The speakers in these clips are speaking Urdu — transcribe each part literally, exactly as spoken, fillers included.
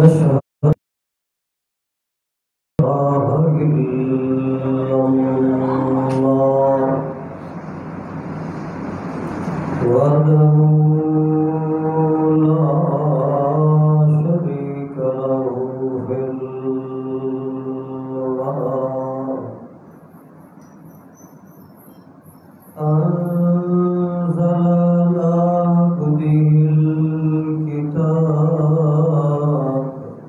ونشهد أن لا إله إلا الله وحده لا شريك له في الأرض أنزل على عبده الكتاب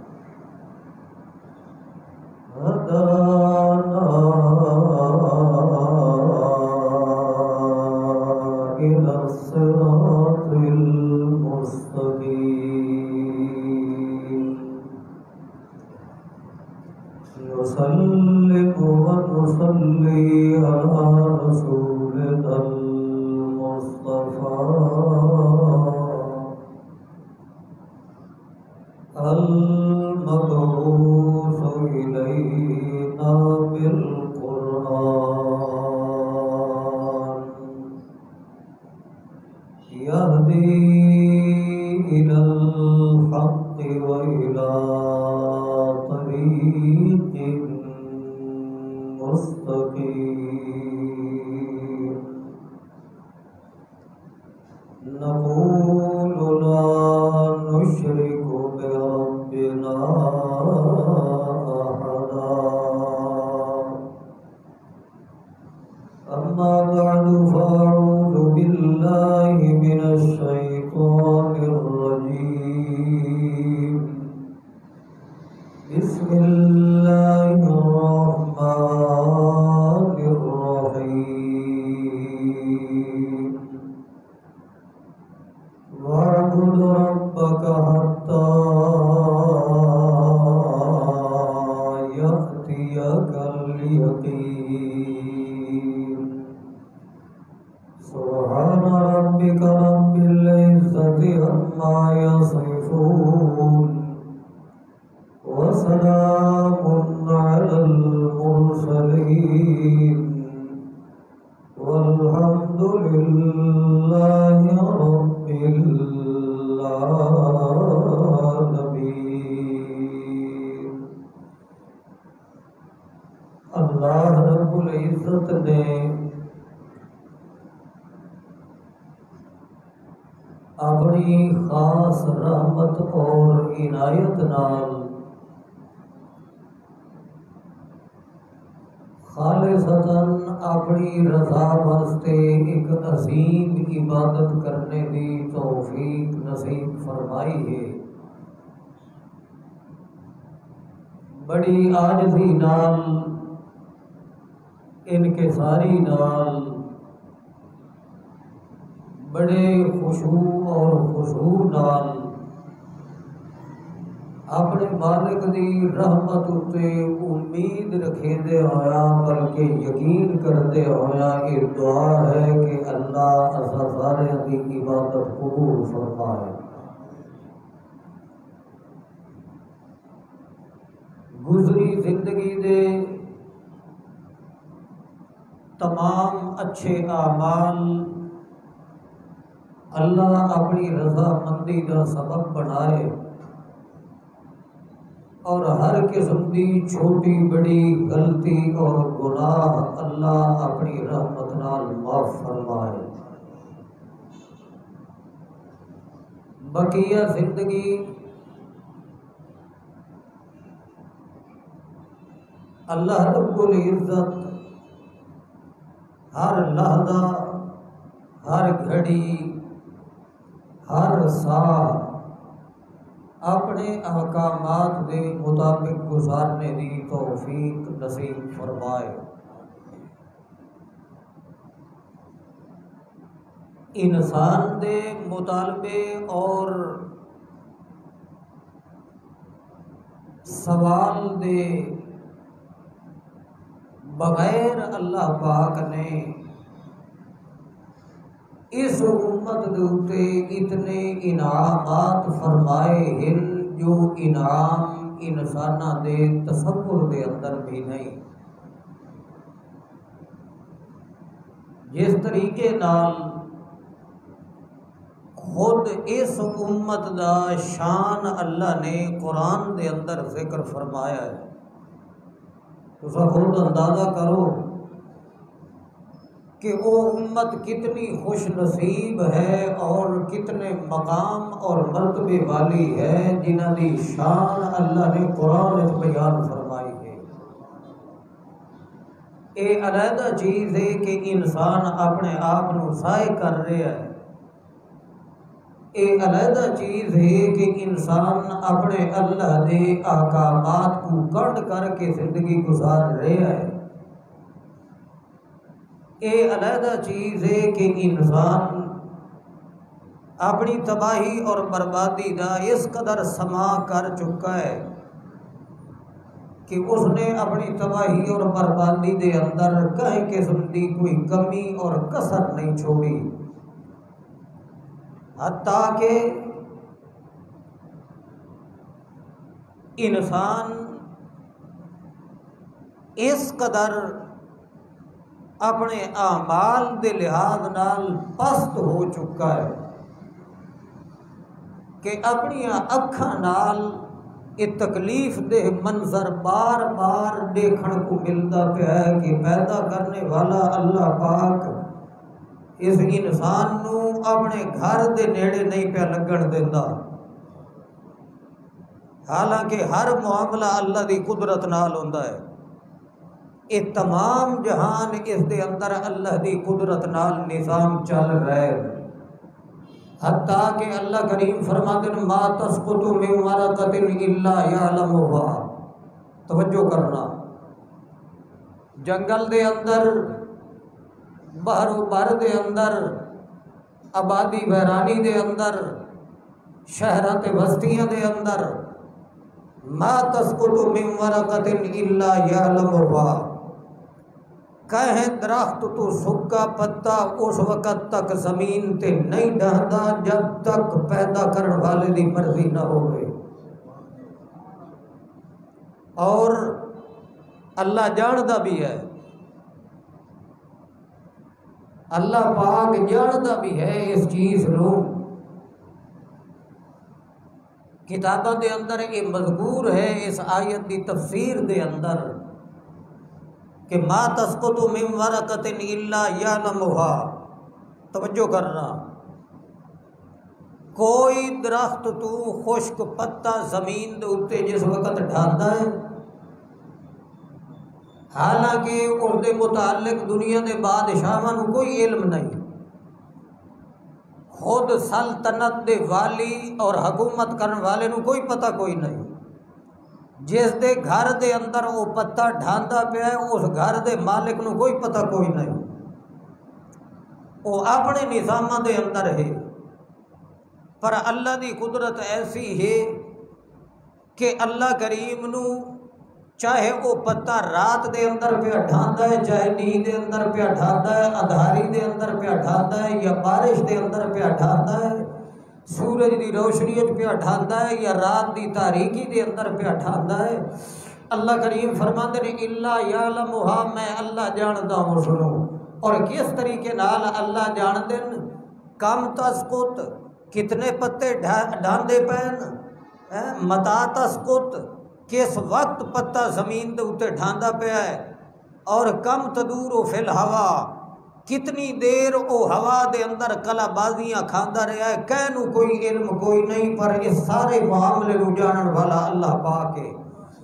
هدانا إلى الصراط المستقيم نسلم ونصلي على رسولنا المصطفى المبعوث إلينا بالقرآن يهدي إلى الحق وإلى طريق مستقيم نقول لا نشرك بربنا أحدا أما بعد فأعوذ بالله من الشيطان الرجيم بسم الله الرحمن الرحيم واعبد ربك حتى يأتيك اليقين سبحان ربك رب العزة عما يصفون وسلام على المرسلين والحمد لله رب العالمين۔ اللہ رب العزت نے اپنی خاص رحمت اور عنایت نال خالصتاً اپنی رضا واسطے ایک عظیم عبادت کرنے کی توفیق نصیب فرمائی ہے۔ بڑی عاجزی نال انکساری نال بڑے خشوع اور خضوع نال اپنے مالک دی رحمت اتے امید رکھے دے ہویا بلکہ یقین کرتے ہویا یہ دعا ہے کہ اللہ اسا سارے دی عبادت قبول فرمائے۔ گزری زندگی دے تمام اچھے اعمال اللہ اپنی رضا مندی کا سبب بنائے اور ہر قسم کی چھوٹی بڑی غلطی اور گناہ اللہ اپنی رحمت نال معاف فرمائے۔ بقیہ زندگی اللہ رب العزت ہر لحظہ ہر گھڑی ہر ساہ اپنے احکامات کے مطابق گزارنے کی توفیق نصیب فرمائے۔ انسان دے مطالبے اور سوال دے بغیر اللہ پاک نے اس امت دے اتے اتنے انعامات فرمائے ہیں جو انعام انسانہ دے تصور دے اندر بھی نہیں۔ جس طریقے نال خود اس امت دا شان اللہ نے قرآن دے اندر ذکر فرمایا ہے. تو خود اندازہ کرو کہ وہ امت کتنی خوش نصیب ہے اور کتنے مقام اور مرتبے والی ہے جنہاں دی شان اللہ نے قرآن میں بیان فرمائی ہے. یہ علیحدہ چیز ہے کہ انسان اپنے آپ کو ضائع کر رہا ہے. یہ علیحدہ چیز ہے کہ انسان اپنے اللہ کے احکامات کو کٹ کر کے زندگی گزار رہا ہے. یہ علیحدہ چیز ہے کہ انسان اپنی تباہی اور بربادی کا اس قدر سما کر چکا ہے کہ اس نے اپنی تباہی اور بربادی دے اندر کہیں قسم کی کوئی کمی اور کسر نہیں چھوڑی. حتیٰ کہ انسان اس قدر اپنے اعمال دے لحاظ نال پست ہو چکا ہے کہ اپنی اکھاں نال یہ تکلیف دہ منظر بار بار دیکھن کو ملتا پیا ہے کہ پیدا کرنے والا اللہ پاک اس انسان نو اپنے گھر دے نیڑے نہیں پیا لگن دیندا. حالانکہ ہر معاملہ اللہ دی قدرت نال ہوندا ہے. یہ تمام جہان اس دے اندر اللہ دی قدرت نال نظام چل رہا ہے. حتیٰ کہ اللہ کریم فرماتے ہیں ما تسقط من ورقۃ الا یعلمها. توجہ کرنا، جنگل دے اندر، بحر و بر دے اندر، آبادی ویرانی دے اندر، شہرات بستیاں دے اندر ما تسقط من ورقۃ الا یعلمها. کہیں درخت تو سکا پتا اس وقت تک زمین تے نہیں ڈہندا جب تک پیدا کرنے والے دی مرضی نہ ہوئے. اور اللہ جاندا بھی ہے، اللہ پاک جاندا بھی ہے اس چیز نو. کتاباں دے اندر یہ مذکور ہے اس آیت دی تفسیر دے اندر کہ ما تسقط من ورقۃ الا یعلمها. توجہ کرنا، کوئی درخت تو خشک پتا زمین دے اوتے جس وقت ڈھاندا ہے، حالانکہ اس دے متعلق دنیا دے بادشاہاں نو کوئی علم نہیں. خود سلطنت دے والی اور حکومت کرنے والے نو کوئی پتہ کوئی نہیں. جس دے گھر دے اندر وہ پتا ڈھاندا پیا ہے اس گھر دے مالک نو کوئی پتہ کوئی نہیں. وہ اپنے نظاماں دے اندر ہے. پر اللہ دی قدرت ایسی ہے کہ اللہ کریم نو چاہے وہ پتا رات دے اندر پہ ڈھاندا ہے، چاہے نیند دے اندر پہ ڈھاندا ہے، اندھاری دے اندر پہ ڈھاندا ہے، یا بارش دے اندر پہ ڈھاندا ہے، سورج دی روشنی پہ ڈھاندا ہے، یا رات دی تاریکی دے اندر پہ ڈھاندا ہے. اللہ کریم فرماتے ہیں الا یعلمها، میں اللہ جاندا ہوں. سنو اور کس طریقے نال اللہ جاندے ہیں. کم تسقط، کتنے پتے ڈھاندے پین، متا تسقط، کس وقت پتا زمین دے اوتے ڈھاندا پیا ہے، اور کم تدور فی الہوا، کتنی دیر او ہوا دے اندر کلا بازیاں کھاندا رہا ہے. کہنو کوئی علم کوئی نہیں، پر اس سارے معاملے نو جانن والا اللہ پاک ہے.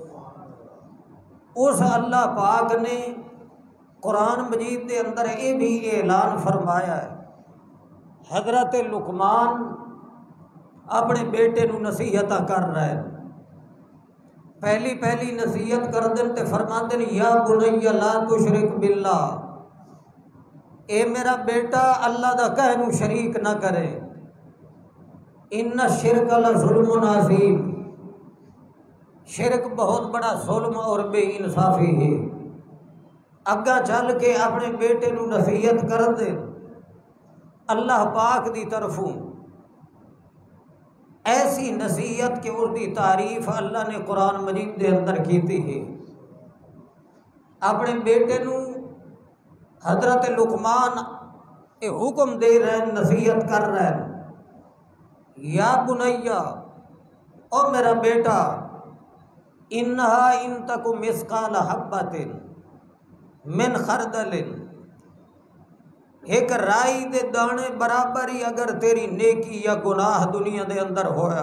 اس اللہ پاک نے قرآن مجید دے اندر یہ بھی اعلان فرمایا ہے. حضرت لقمان اپنے بیٹے نو نصیحت کر رہے ہیں. پہلی پہلی نصیحت کر دیں تے فرماتے ہیں یا بنی لا تشرک باللہ، اے میرا بیٹا اللہ دا کہنو شریک نہ کرے. ان الشرک لظلم عظیم، شرک بہت بڑا ظلم اور بے انصافی ہے. اگا چل کے اپنے بیٹے نو نصیحت کر دے اللہ پاک دی طرفوں، ایسی نصیحت کہ اس کی تعریف اللہ نے قرآن مجید دے اندر کیتی ہے. اپنے بیٹے نو حضرت لقمان یہ حکم دے رہے ہیں، نصیحت کر رہے ہیں یا بنیا، او میرا بیٹا، انہا ان تک مثقال حبۃ من خردل، ایک رائی دے دانے برابر ہی اگر تیری نیکی یا گناہ دنیا دے اندر ہویا۔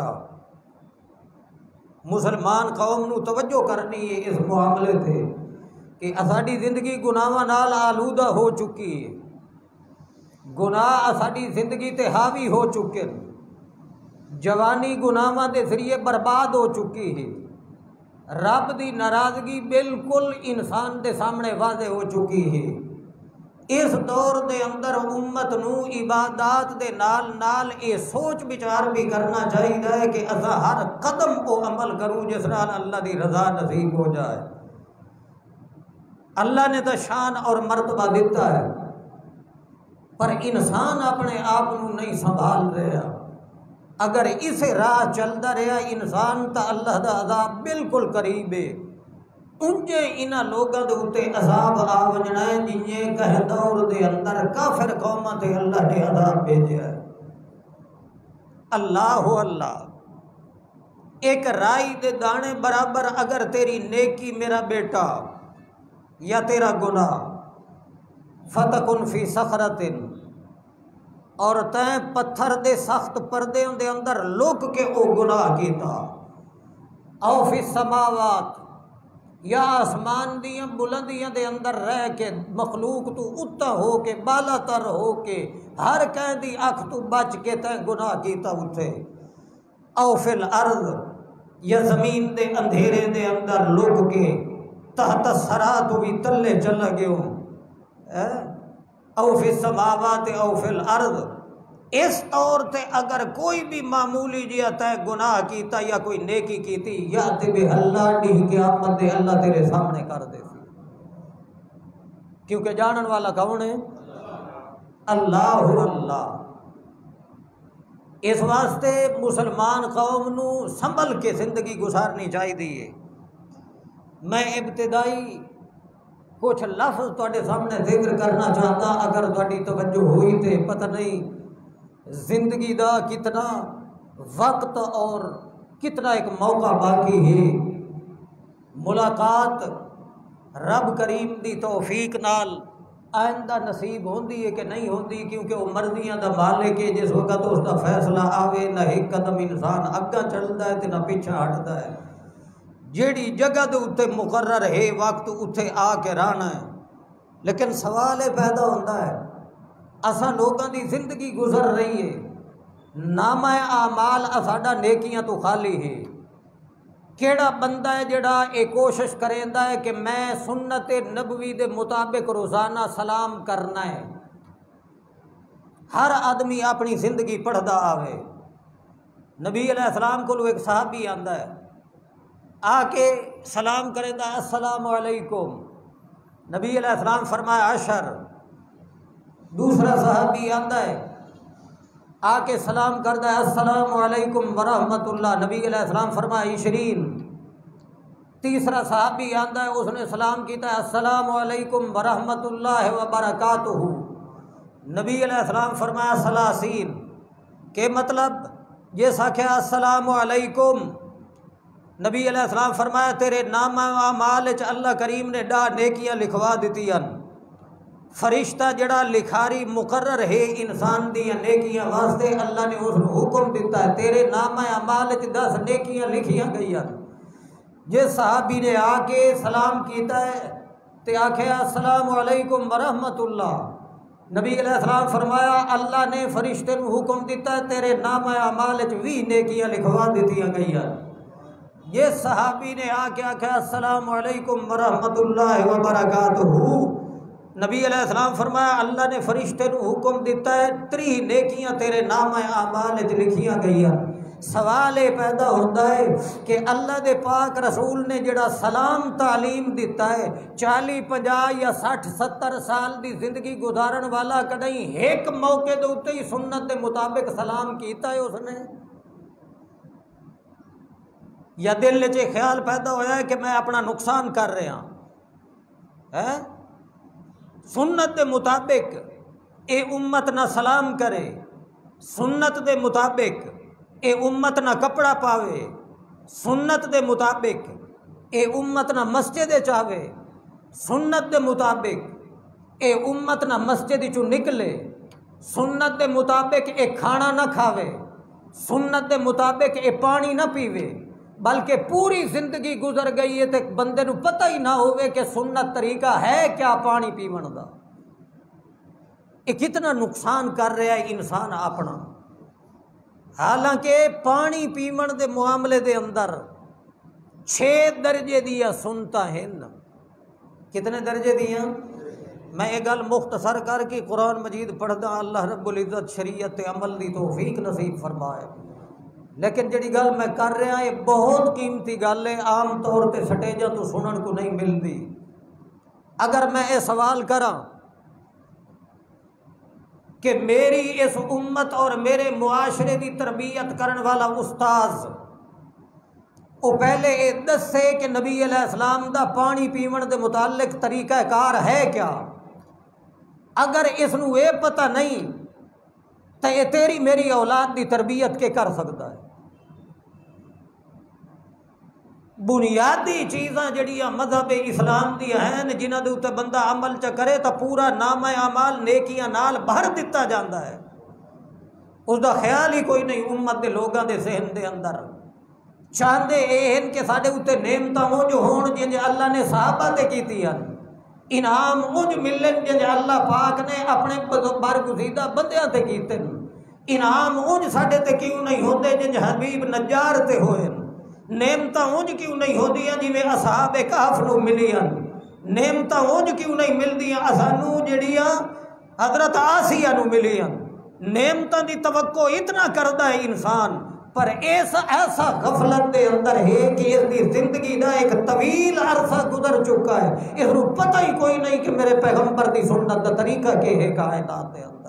مسلمان قوم نو توجہ کرنی ہے اس معاملے تے کہ ساڈی زندگی گناہاں نال آلودہ ہو چکی ہے، گناہ ساڈی زندگی تے حاوی ہو چکے ہیں، جوانی گناہاں دے ذریعے برباد ہو چکی ہے، رب دی ناراضگی بالکل انسان دے سامنے واضح ہو چکی ہے۔ اس دور دے اندر امت نو عبادات دے نال نال یہ سوچ بچار بھی کرنا چاہیے کہ اسا ہر قدم کو عمل کروں جس نال اللہ دی رضا نصیب ہو جائے۔ اللہ نے تو شان اور مرتبہ دیتا ہے، پر انسان اپنے آپ نو نہیں سنبھال رہا۔ اگر اس راہ چلتا رہا انسان تا اللہ دا عذاب بالکل قریب ہے۔ انجے انہاں لوگاں دے اوتے عذاب آ وجنا ہے جنہیں کہ دور دے اندر کافر قوماں تے اللہ نے عذاب بھیجا ہے۔ اللہ اللہ، ایک رائی دے دانے برابر اگر تیری نیکی میرا بیٹا یا تیرا گناہ، فتکن فی صخرۃ، اور تیں پتھر دے سخت پردے دے اندر لک کے او گناہ کیتا، او فی السماوات، یا آسمان دیاں بلندیاں دے اندر رہ کے مخلوق تو اتا ہو کے بالا تر ہو کے ہر کہیں دی اکھ تو بچ کے تیں گناہ کیتا اٹھے، او فی الارض، یا زمین دے اندھیرے دے اندر لک کے تحت الثری تو بھی تلے چلا گیوں، او فی السماوات او فی الارض۔ اس طور تے اگر کوئی بھی معمولی جیا تے گناہ کیتا یا کوئی نیکی کیتی، یا تے بے اللہ ڈی قیامت دے اللہ تیرے سامنے کر دے سی، کیونکہ جانن والا کون ہے؟ اللہ اللہ۔ اس واسطے مسلمان قوم نو سنبھل کے زندگی گزارنی چاہیے۔ میں ابتدائی کچھ لفظ تواڈے سامنے ذکر کرنا چاہتا، اگر تواڈی توجہ ہوئی تے پتہ نہیں زندگی دا کتنا وقت اور کتنا ایک موقع باقی ہے۔ ملاقات رب کریم دی توفیق نال آئندہ نصیب ہوندی ہے کہ نہیں ہوندی، کیونکہ وہ مرضیاں دا مالک ہے، جس وقت اس دا فیصلہ آوے نہ ایک قدم انسان اگاں چلدا ہے تے نہ پیچھے ہٹدا ہے۔ جیڑی جگہ دے اوتے مقرر ہے وقت اتھے آ کے رہنا ہے، لیکن سوال یہ پیدا ہوتا ہے اساں لوگاں دی زندگی گزر رہی ہے، نامہ اعمال ساڈا نیکیاں تو خالی ہے۔ کیڑا بندہ ہے جڑا یہ کوشش کریندا ہے کہ میں سنت نبوی دے مطابق روزانہ سلام کرنا ہے؟ ہر آدمی اپنی زندگی پڑھدا آوے۔ نبی علیہ السلام کو ایک صحابی آندا ہے، آ کے سلام کریندا، السلام علیکم، نبی علیہ السلام فرمایا عشر۔ دوسرا صحابی آندا ہے، آ کے سلام کردا ہے، السلام علیکم ورحمۃ اللہ، نبی علیہ السلام فرمایا عشرین۔ تیسرا صحابی آندا ہے، اس نے سلام کیتا ہے، السلام علیکم ورحمۃ اللہ وبرکاتہ، نبی علیہ السلام فرمایا ثلاثین۔ کہ مطلب جس آکھیا السلام علیکم، نبی علیہ السلام فرمایا تیرے نام اعمال وچ اللہ کریم نے ڈا نیکیاں لکھوا دتیاں، فرشتہ جڑا لکھاری مقرر ہے انسان دی نیکیاں واسطے، اللہ نے اس کو حکم دیتا ہے تیرے نام اعمال وچ دس نیکیاں لکھیاں گئیاں۔ جس صحابی نے آ کے سلام کیتا ہے تے آکھیا السلام علیکم ورحمۃ اللہ، نبی علیہ السلام فرمایا اللہ نے فرشتے کو حکم دیتا ہے تیرے نام اعمال وچ بھی نیکیاں لکھوا دتیاں گئیاں۔ یہ صحابی نے آ کے آکھا السلام علیکم ورحمۃ اللہ وبرکاتہ، نبی علیہ السلام فرمایا اللہ نے فرشتے کو حکم دیتا ہے تری نیکیاں تیرے نام اعمال وچ لکھیاں گئیاں۔ سوال یہ پیدا ہوتا ہے کہ اللہ دے پاک رسول نے جڑا سلام تعلیم دیتا ہے، چالی پنجاہ یا سٹھ ستر سال دی زندگی گزارن والا کدیں ایک موقع دے اوتے ہی سنت دے مطابق سلام کیتا ہے اس نے؟ یا دل وچ خیال پیدا ہویا ہے کہ میں اپنا نقصان کر رہا ہے؟ سنت دے مطابق اے امت نہ سلام کرے، سنت دے مطابق اے امت نہ کپڑا پاوے سنت دے مطابق، اے امت نہ مسجد چاہے سنت دے مطابق، اے امت نہ مسجد چو نکلے سنت دے مطابق، اے کھانا نہ کھاوے سنت دے مطابق، اے پانی نہ پیوے، بلکہ پوری زندگی گزر گئی ہے تے بندے نو پتہ ہی نہ ہوئے کہ سنت طریقہ ہے کیا پانی پیون دا۔ یہ کتنا نقصان کر رہا ہے انسان اپنا۔ حالانکہ پانی پیون دے معاملے دے اندر چھ درجے دیا سنتا ہیں۔ کتنے درجے دیا؟ میں یہ گل مختصر کر کے قرآن مجید پڑھدا، اللہ رب العزت شریعت عمل دی توفیق نصیب فرمائے۔ لیکن جڑی گل میں کر رہا یہ بہت قیمتی گل ہے، عام طور تے سٹیجاں تو سنن کو نہیں ملتی۔ اگر میں یہ سوال کراں کہ میری اس امت اور میرے معاشرے دی تربیت کرن والا استاذ وہ پہلے یہ دسے کہ نبی علیہ السلام دا پانی پیون دے متعلق طریقہ کار ہے کیا، اگر اس نو یہ پتہ نہیں تو یہ تیری میری اولاد دی تربیت کے کر سکتا ہے؟ بنیادی چیزاں جڑیاں مذہب اسلام دی ہیں جنہاں دے اوتے بندہ عمل چ کرے تو پورا نامہ اعمال نیکیاں نال بھر دتا جاندا ہے، اس دا خیال ہی کوئی نہیں امت دے لوگاں دے ذہن دے اندر۔ چاہندے اے ہیں کہ ساڈے اوتے نعمتاں اونج ہون جنج اللہ نے صحابہ تے کیتیاں، انعام اونج ملن جنج اللہ پاک نے اپنے برگزیدہ بندیاں تے کیتے، انعام اونج ساڈے تے کیوں نہیں ہوندے جنج حبیب نجار تے ہوئے، نعمتاں اونج کیوں نہیں ہوندیاں جویں اصحاب کہف نو ملیاں، نعمتاں اونج کیوں نہیں ملدیاں اسانو جڑیاں حضرت آسیہ نو ملیاں۔ نعمتاں دی توقع اتنا کردا ہے انسان، پر ایسا ایسا غفلت دے اندر ہے کہ اس دی زندگی دا ایک طویل عرصہ گزر چکا ہے، اس کو پتہ ہی کوئی نہیں کہ میرے پیغمبر دی سنت دا طریقہ کہ ہے کائنات دے اندر۔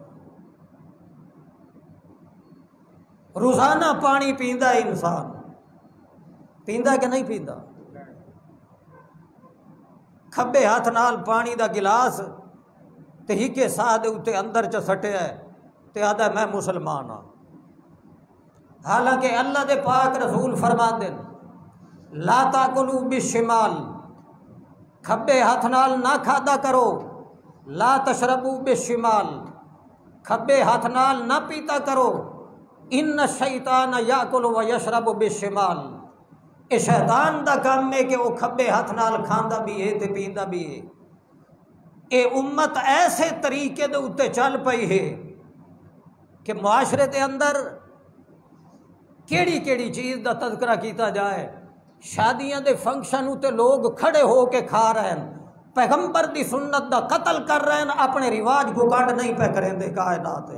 روزانہ پانی پیندا ہے انسان، پیندا کہ نہیں پیندا؟ کھبے ہاتھ نال پانی دا گلاس تے ہکے ساہ دے اوتے اندر چ سٹیا ہے تے آدا میں مسلمان ہاں، حالانکہ اللہ دے پاک رسول فرماندے لا تاکلوا بالشمال، کھبے ہاتھ نال نہ کھادا کرو، لا تشربوا بالشمال، کھبے ہاتھ نال نہ پیتا کرو، ان الشیطان یاکل و یشرب بالشمال، اے شیطان دا کام ہے کہ وہ کھبے ہاتھ نال کھاندا بھی ہے تے پیندا بھی ہے۔ اے امت ایسے طریقے دے اوتے چل پئی ہے کہ معاشرے دے اندر کیڑی کیڑی چیز دا تذکرہ کیتا جائے، شادیاں دے فنکشن تے لوگ کھڑے ہو کے کھا رہے ہیں، پیغمبر دی سنت دا قتل کر رہے ہیں، اپنے رواج کو کٹ نہیں پہ کریں دے کائنات۔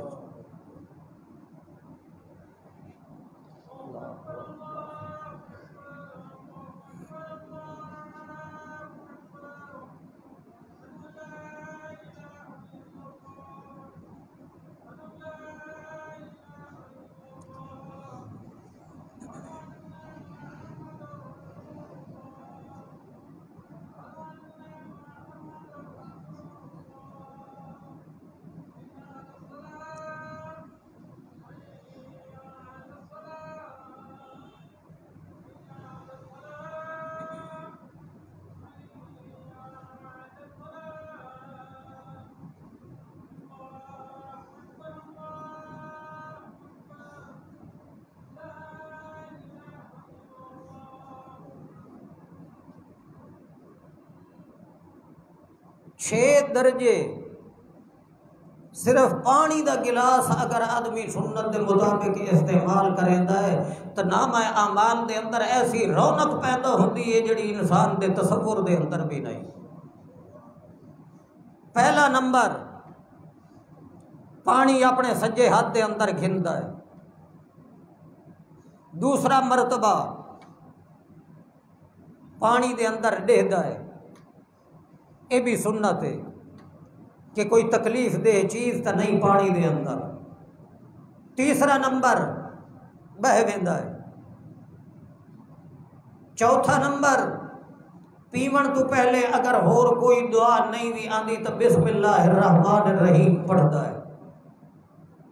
چھ درجے صرف پانی دا گلاس اگر آدمی سنت دے مطابق استعمال کریندا ہے تو نامہ اعمال دے اندر ایسی رونق پیدا ہوتی ہے جڑی انسان دے تصور دے اندر بھی نہیں۔ پہلا نمبر پانی اپنے سجے ہاتھ دے اندر گھندا ہے، دوسرا مرتبہ پانی دے اندر ڈہدا ہے، یہ بھی سنت ہے کہ کوئی تکلیف دہ چیز تو نہیں پانی دے اندر۔ تیسرا نمبر بہ ویندا ہے۔ چوتھا نمبر پیون تو پہلے اگر ہور کوئی دعا نہیں بھی آندی تو بسم اللہ الرحمن الرحیم پڑھتا ہے۔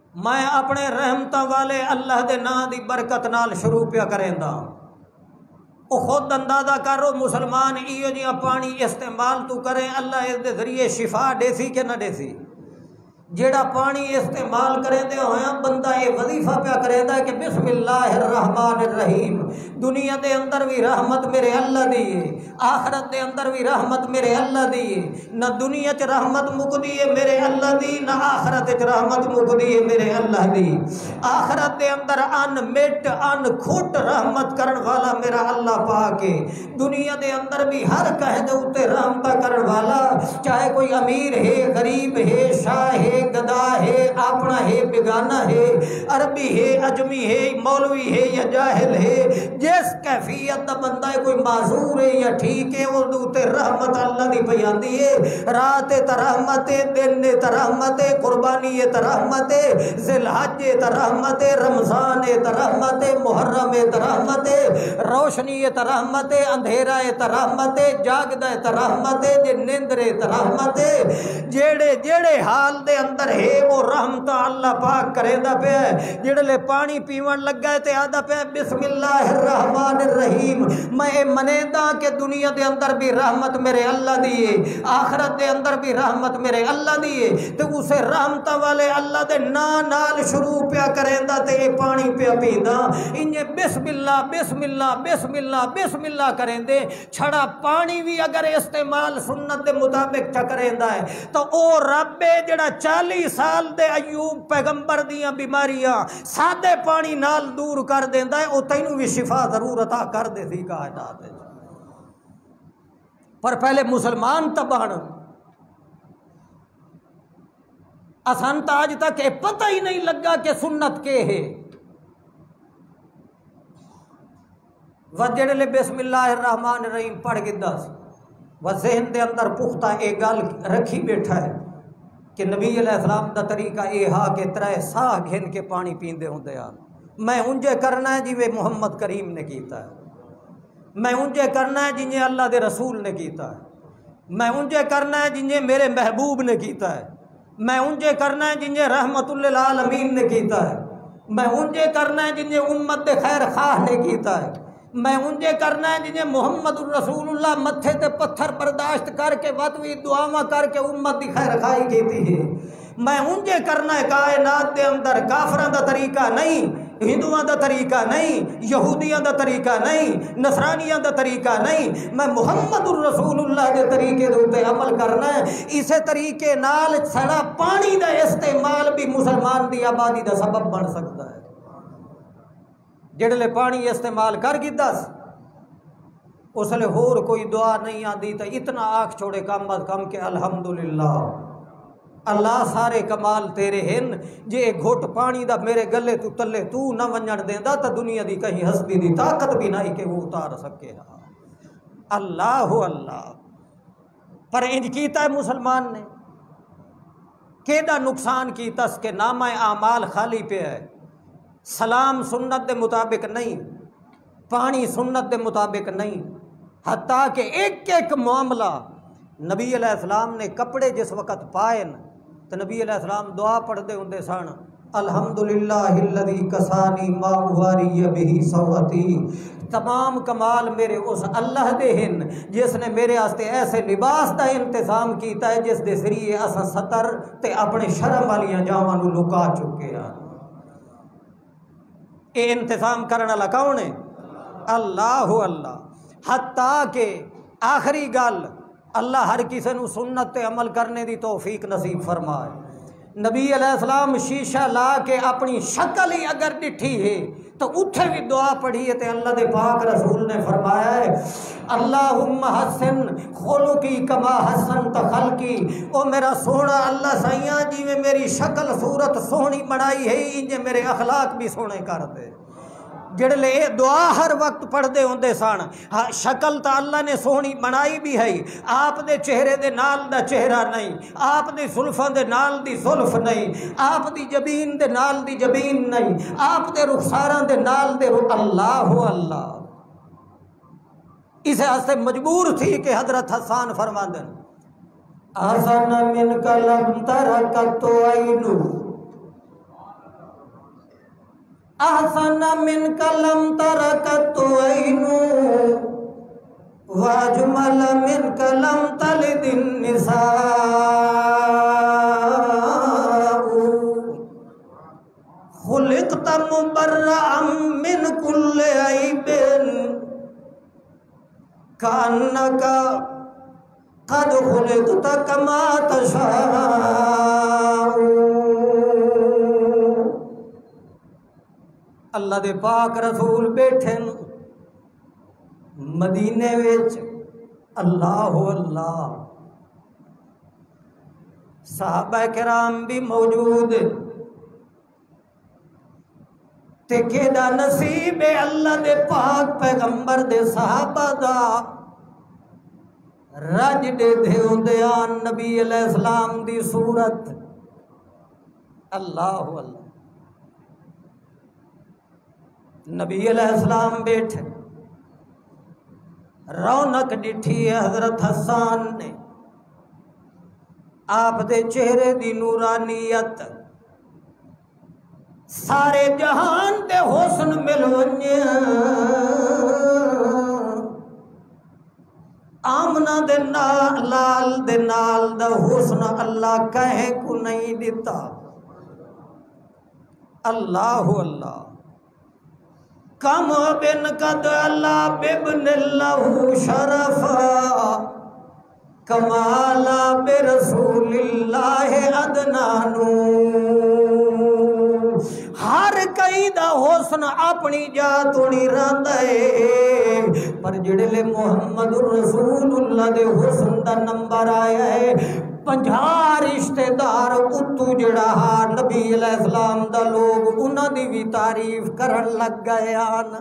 میں اپنے رحمتاں والے اللہ دے نام دی برکت نال شروع پیا کریندا۔ او خود اندازہ کرو مسلمان ایو جیاں پانی استعمال تو کریں، اللہ اس دے ذریعے شفا دے سی کہ نہ دے سی؟ جیڑا پانی استعمال کریں دے ہویا بندہ یہ وظیفہ پیا کریں دا کہ بسم اللہ الرحمن الرحیم، دنیا دے اندر بھی رحمت میرے اللہ دیئے، آخرت دے اندر بھی رحمت میرے اللہ دیئے، نہ دنیا چ رحمت مک دیئے میرے اللہ دی، نہ آخرت چ رحمت مک دیئے میرے اللہ دی۔ آخرت دے اندر ان مٹ ان کھٹ رحمت کرن والا میرا اللہ پاک ہے، دنیا دے اندر بھی ہر کہے دے اتے رحمتہ کرن والا، چاہے کوئی امیر ہے، غریب ہے، شاہ ہے، گدا ہے، اپنا ہے، بیگانہ ہے، عربی ہے، اجمی ہے، مولوی ہے یا جاہل ہے، جس کیفیت دا بندہ ہے، کوئی معذور ہے یا ٹھیک ہے، وہ دوتے رحمت اللہ دی پیاندی ہے۔ رات ترحمت، دن ترحمت، قربانی ترحمت، ذی الحج ترحمت، رمضان ترحمت، محرم ترحمت، روشنی ترحمت، اندھیرا ترحمت، جاگدہ ترحمت، جے نیندرے ترحمت، جیڑے جیڑے حال دے اندر ہے وہ رحمتہ اللہ پاک کرے دا پہ ہے۔ جڑے لے پانی پیون لگ گئے تے آدھا پہ بسم اللہ الرحمن الرحیم، میں منے دا کہ دنیا دے اندر بھی رحمت میرے اللہ دیئے، آخرت دے اندر بھی رحمت میرے اللہ دیئے، تے اسے رحمتہ والے اللہ دے نا نال شروع پیا کریں دا تے پانی پیا پی دا، انجھے بسم اللہ بسم اللہ بسم اللہ بسم اللہ کریں دے، چھڑا پانی بھی اگر استعمال سنت دے مطابق چکریں دا ہے تو او رب جڑا چالی سال دے ایوب پیغمبر دیاں بیماریاں سادے پانی نال دور کر دیندا ہے، او تینوں بھی شفا ضرور عطا کر دے سی کائنات ہے۔ پر پہلے مسلمان تبان اسان تا آج تک یہ پتہ ہی نہیں لگا کہ سنت کے ہے۔ وجڑے لے بسم اللہ الرحمن الرحیم پڑھ کے دس وہ ذہن دے اندر پختہ ایک گل رکھی بیٹھا ہے کہ نبی علیہ السلام دا طریقہ یہ ہا کہ ترے ساہ گھن کے پانی پیندے ہوندے آن، میں انجے کرنا ہے جی محمد کریم نے کیتا ہے، میں انجے کرنا ہے جنہیں اللہ دے رسول نے کیتا ہے، میں انجے کرنا ہے جنہیں میرے محبوب نے کیتا ہے، میں انجے کرنا ہے جنہیں رحمت للعالمین نے کیتا ہے، میں انجے کرنا ہے جنہیں امت دے خیر خواہ نے کیتا ہے، میں انجے کرنا ہے جنہیں محمد الرسول اللہ متھے تے پتھر برداشت کر کے وطوی دعاواں کر کے امت دی خیر خواہی کیتی ہے، میں انجے کرنا ہے کائنات دے اندر کافراں دا طریقہ نہیں، ہندوؤں دا طریقہ نہیں، یہودیاں دا طریقہ نہیں، نصرانیاں دا طریقہ نہیں، میں محمد الرسول اللہ کے طریقے دے اوتے عمل کرنا ہے۔ اسے طریقے نال سڑا پانی دا استعمال بھی مسلمان دی آبادی دا سبب بن سکتا ہے۔ جڑے لے پانی استعمال کر گی دس اس لئے ہور کوئی دعا نہیں آدھی تو اتنا آنکھ چھوڑے کم از کم کہ الحمدللہ اللہ سارے کمال تیرے ہن، جے گھٹ پانی دا میرے گلے تو تلے تو نہ ونجن دیں دا تا دنیا دی کہیں ہستی دی طاقت بھی نہیں کہ وہ اتار سکے۔ اللہ اللہ پر انج کیتا ہے مسلمان نے، کیڑا نقصان کیتا اس کے نامہ اعمال خالی پہ ہے، سلام سنت دے مطابق نہیں، پانی سنت دے مطابق نہیں، حتیٰ کہ ایک ایک معاملہ نبی علیہ السلام نے کپڑے جس وقت پائے تو نبی علیہ السلام دعا پڑھ دے ہوندے سن الحمدللہ الذی کسانی ما اواری بہی سوتی، تمام کمال میرے اس اللہ دے ہن جس نے میرے آستے ایسے لباس دا انتظام کیتا ہے جس دے ذریعے اساں ستر تے اپنے شرم والیاں جاواں نو لکا چکے ہیں۔ اے انتظام کرنا والا کون ہے؟ اللہ اللہ۔ حتیٰ کہ آخری گل اللہ ہر کسی نو سنت تے عمل کرنے دی توفیق نصیب فرمائے۔ نبی علیہ السلام شیشہ لا کے اپنی شکل ہی اگر ڈٹھی ہے تو اتھے بھی دعا پڑھی ہے تے اللہ دے پاک رسول نے فرمایا ہے اللہم حسن خلقی کما حسنت خلقی، او میرا سونا اللہ سائیاں جی میں میری شکل صورت سونی بنائی ہے انجے میرے اخلاق بھی سونے کر دے۔ جڑے لے دعا ہر وقت پڑھ دے ہوندے سن، شکل تا اللہ نے سونی بنائی بھی ہے، آپ دے چہرے دے نال دا چہرہ نہیں، آپ دے زلفاں دے نال دی زلف نہیں، آپ دی جبین دے نال دی جبین نہیں، آپ دے رخساراں دے نال دے رخ، اللہ اللہ۔ اسے ہستے مجبور تھی کہ حضرت حسان فرما دیں احسن من کلم ترکت عینو احسن من کلم ترکت عینو واجمل من کلم تلد النساء خلقت مبرئا من کل عیب کانک قد خلقت کما تشاء۔ اللہ دے پاک رسول بیٹھے مدینے وچ، اللہ اللہ، صحابہ کرام بھی موجود، تے کیڑا نصیب ہے اللہ دے پاک پیغمبر دے صحابہ دا، رج دے دیوندیان نبی علیہ السلام دی صورت، اللہ اللہ۔ نبی علیہ السلام بیٹھے، رونق ڈٹھی ہے حضرت حسان نے، آپ دے چہرے دی نورانیت سارے جہان دے حسن مل ونجے، آمنہ دے لال دے نال دا حسن اللہ کہے کو نہیں دیتا، اللہ اللہ۔ کم بن قد اللہ ببن اللہ شرفا کمالا برسول اللہ ادنانو۔ ہر کئی دا حسن اپنی جات نہیں رہندا ہے، پر جڑے لے محمد رسول اللہ دے حسن دا نمبر آیا ہے، پنجھا رشتہ دار اتو جڑا ہا نبی علیہ السلام دا لوگ انہاں دی بھی تعریف کرن لگ گئے آن،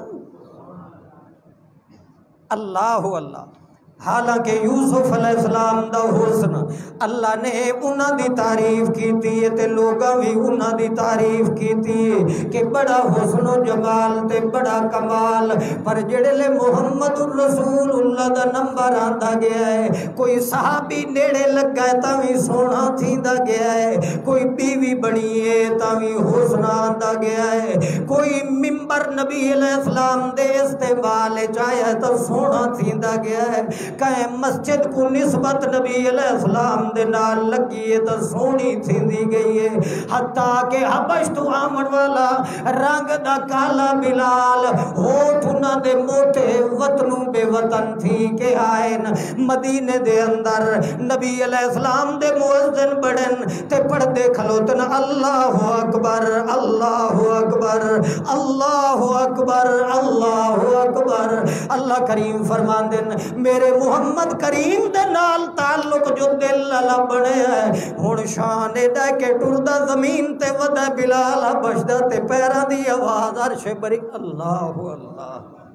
اللہ اللہ۔ حالانکہ یوسف علیہ السلام دا حسن اللہ نے انہاں دی تعریف کیتی ہے تے لوگاں بھی انہاں دی تعریف کیتی ہے کہ بڑا حسن و جمال تے بڑا کمال، پر جڑے لے محمد الرسول اللہ دا نمبر آندا گیا ہے، کوئی صحابی نیڑے لگا ہے تاں وی سونا تھیندا گیا ہے، کوئی بیوی بنی ہے تاں وی حسن آندا گیا ہے، کوئی منبر نبی علیہ السلام دے استعمال چاہیا تاں سونا تھیندا گیا ہے، کہیں مسجد کو نسبت نبی علیہ السلام دے نال لگی ہے تو سونی تھیندی گئی ہے، حتیٰ کہ حبش تو آمن والا رنگ دا کالا بلال ہوٹ انہاں دے موٹے وطنوں بے وطن تھی کہ آئین مدینے دے اندر نبی علیہ السلام دے مؤذن بڑن تے پڑھ دے کھلوتن اللہ اکبر اللہ اکبر اللہ اکبر اللہ اکبر۔ اللہ کریم فرمان دن میرے محمد کریم دے نال تعلق جو دل لالا بڑے ہے، ہون شان دے کے ٹردہ زمین تے ودہ بلال بشدہ تے پیرہ دی آواز عرش بری، اللہ اللہ۔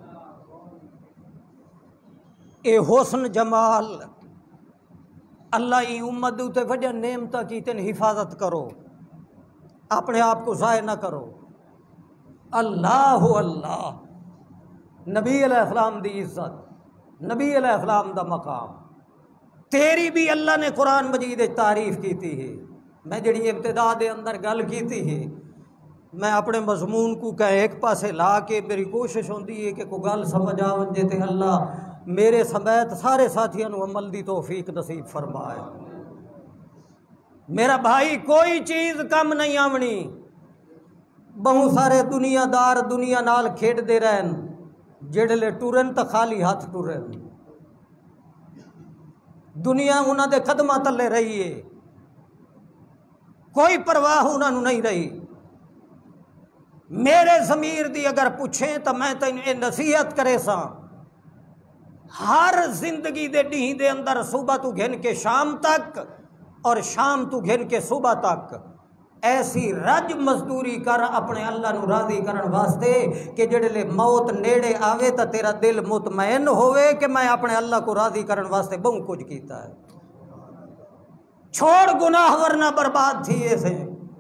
اے حسن جمال اللہ ای امت تے وجہ نعمتہ کی تن حفاظت کرو، اپنے آپ کو ضائع نہ کرو، اللہ اللہ۔ نبی علیہ السلام دی عزت، نبی علیہ السلام دا مقام، تیری بھی اللہ نے قرآن مجید تعریف کیتی ہے۔ میں جڑی ابتدا دے اندر گل کیتی ہے، میں اپنے مضمون کو کہ ایک پاسے لا کے میری کوشش ہوندی ہے کہ کوئی گل سمجھ آ ونجے تے اللہ میرے سمیت سارے ساتھیاں نو عمل دی توفیق نصیب فرمائے۔ میرا بھائی کوئی چیز کم نہیں آونی، بہت سارے دنیا دار دنیا نال کھیڈ دے رہن، جڑے لے ٹورن تا خالی ہاتھ ٹورن، دنیا انہاں دے قدمہ تلے رہی ہے، کوئی پرواہ انہاں نو نہیں رہی۔ میرے ضمیر دی اگر پوچھیں تو میں تینوں نصیحت کرے سا، ہر زندگی دے ڈیہی دے اندر صبح تو گھن کے شام تک اور شام تو گھن کے صبح تک ایسی رج مزدوری کر اپنے اللہ نو راضی کرن واسطے کہ جڑے لے موت نیڑے آوے تا تیرا دل مطمئن ہوئے کہ میں اپنے اللہ کو راضی کرن واسطے بہت کچھ کیتا ہے۔ چھوڑ گناہ ورنہ برباد تھی ایسے،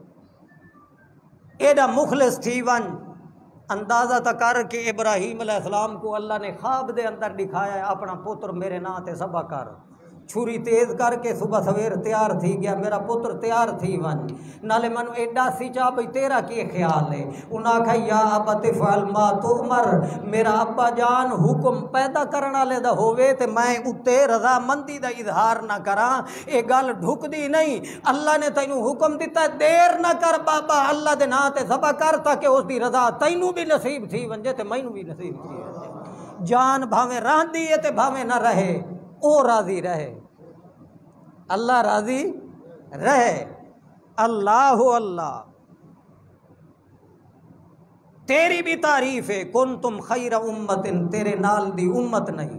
ایڈا مخلص تھی ون، اندازہ تا کر کہ ابراہیم علیہ السلام کو اللہ نے خواب دے اندر دکھایا ہے اپنا پتر میرے نا تے ذبح کر، چھری تیز کر کے صبح سویر تیار تھی گیا، میرا پتر تیار تھی ون نالے منو ایڈا سی چاہ بھئی تیرا کی خیال ہے؟ انہاں کہا یا ابت فعل ما تؤمر، میرا ابا جان حکم پیدا کرنا لے دا ہوئے تے میں اتے رضا مندی دا اظہار نہ کراں، اے گل ڈھک دی نہیں، اللہ نے تینوں حکم دیتا ہے دیر نہ کر بابا، اللہ دے نا تے ذبح کر تاکہ اس دی رضا تینوں بھی نصیب تھی ونجے تے مینوں بھی نصیب تھی ونجے۔ جان بھاویں رہندی ہے تے بھاویں نہ رہے، او راضی رہے، اللہ راضی رہے۔ اللہ اللہ تیری بھی تعریف ہے، کنتم خیر امت، تیرے نال دی امت نہیں،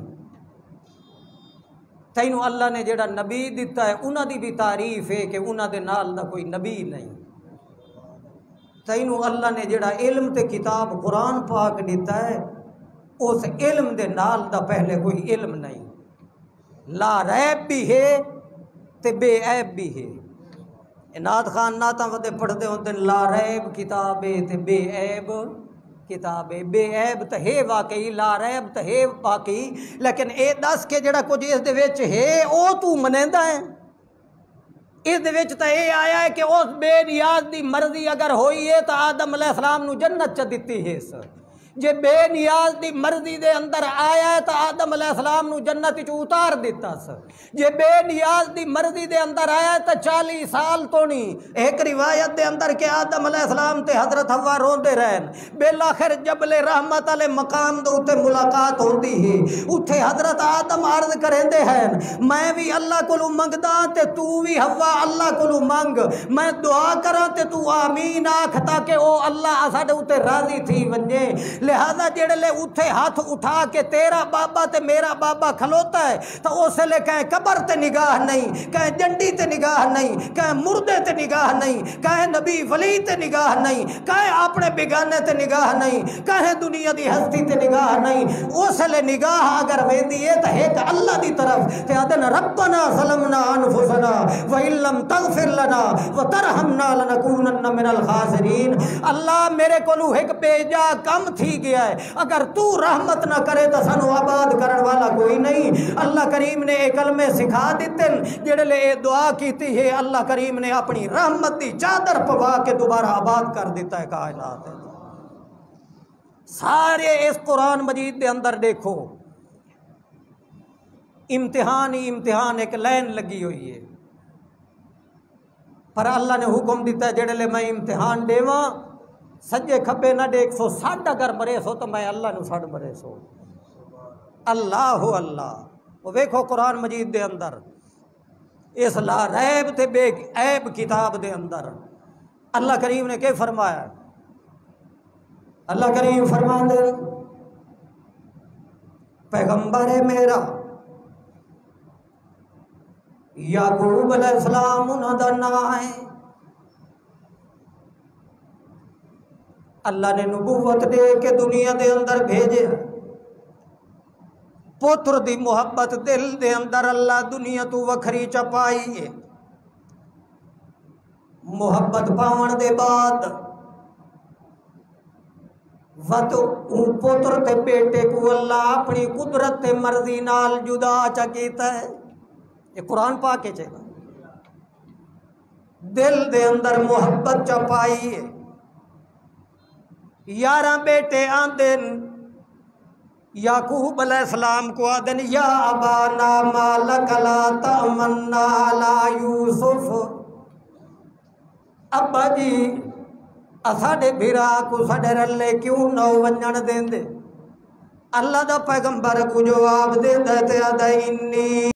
تینوں اللہ نے جڑا نبی دیتا ہے انہاں دی بھی تعریف ہے کہ انہاں دے نال دا کوئی نبی نہیں، تینوں اللہ نے جڑا علم تے کتاب قرآن پاک دیتا ہے اس علم دے نال دا پہلے کوئی علم نہیں، لا ریب بھی ہے تے بے عیب بھی ہے۔ نعت خان نعتاں ودے پڑھتے ہوندے لا ریب کتاب ہے تے بے عیب کتاب ہے، بے عیب تے ہے واقعی، لا ریب تے ہے واقعی، لیکن اے دس کے جڑا کچھ اس دے وچ ہے او تو منیندا ہے، اس دے وچ تے اے آیا ہے کہ اس بے نیاز دی مرضی اگر ہوئی ہے تو آدم علیہ السلام نو جنت چ دتی ہے، سر جے بے نیاز دی مرضی دے اندر آیا ہے تو آدم علیہ السلام نو جنت چ اتار دیتا سر، جے بے نیاز دی مرضی دے اندر آیا ہے تو چالی سال تو نہیں، ایک روایت دے اندر کہ آدم علیہ السلام تے حضرت حوا روندے رہن، بالآخر جبل رحمت علیہ مقام دے اوتے ملاقات ہوندی ہے، اوتھے حضرت آدم عرض کریندے ہیں میں بھی اللہ کولوں منگدا تے تو بھی حوا اللہ کولوں منگ، میں دعا کراں تے تو آمین آکھ تاکہ او اللہ ساڈے اوتے راضی تھی ونجے، لہذا جڑے لے اتھے ہاتھ اٹھا کے تیرا بابا تے میرا بابا کھلوتا ہے تو اس لے کہیں قبر تے نگاہ نہیں، کہیں جنڈی تے نگاہ نہیں، کہیں مردے تے نگاہ نہیں، کہیں نبی ولی تے نگاہ نہیں، کہیں اپنے بگانے تے نگاہ نہیں، کہیں دنیا دی ہستی تے نگاہ نہیں، اس لے نگاہ اگر ویندی ہے تو ایک اللہ دی طرف تے آدن ربنا ظلمنا انفسنا وَإِن لَّمْ تَغْفِرْ لَنَا وَتَرْحَمْنَا لَنَكُونَنَّ مِنَ الْخَاسِرِينَ، اللہ میرے کولو ایک بیجا کم تھی گیا ہے، اگر تو رحمت نہ کرے تو سانو آباد کرن والا کوئی نہیں۔ اللہ کریم نے ایک کلمے سکھا دیتے جڑے لے اے دعا کیتی ہے، اللہ کریم نے اپنی رحمت دی چادر پوا کے دوبارہ آباد کر دیتا ہے کائنات۔ سارے اس قرآن مجید دے اندر دیکھو امتحان ہی امتحان، ایک لائن لگی ہوئی ہے، پر اللہ نے حکم دیتا ہے جڑے لے میں امتحان دیواں سجے کھبے نہ دیکھ سو، ساڈ اگر مرے سو تو میں اللہ نو ساڈ مرے سو۔ اللہ اللہ وہ ویکھو قرآن مجید دے اندر اس لا ریب تے بے عیب کتاب دے اندر اللہ کریم نے کہ فرمایا، اللہ کریم فرماندے پیغمبر ہے میرا یعقوب علیہ السلام انہاں دا نام ہے، اللہ نے نبوت دے کے دنیا دے اندر بھیجے، پتر دی محبت دل دے اندر اللہ دنیا تو وکھری چپائی ہے، محبت پاون دے بعد وط پتر تے بیٹے کو اللہ اپنی قدرت تے مرضی نال جدا چا کیتا ہے، یہ قرآن پاک کے چاہیے، دل دے اندر محبت چپائی ہے، یارہ بیٹے آندن یعقوب علیہ السلام کو آدن یا ابانا ما لک لا تأمنا علی یوسف، ابا جی اساڈے بھرا کو ساڈے رلے کیوں نہ ونجن دین دے، اللہ دا پیغمبر کو جواب دیندا تے آدا انی